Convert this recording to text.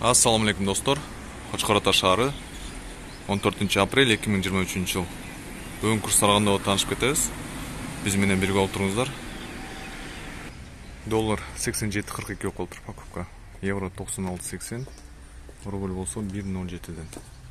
Assalamu alaikum dostlar. Қошқар Ата шаары 14 апрель 2023 жыл. Бүгін курс сарағанда танышып кетеміз. Біз менен бірге алып тұрыңыздар. Доллар 87.42 болып отыр покупка. Евро 96.80. Рубль болса 1.07-ден.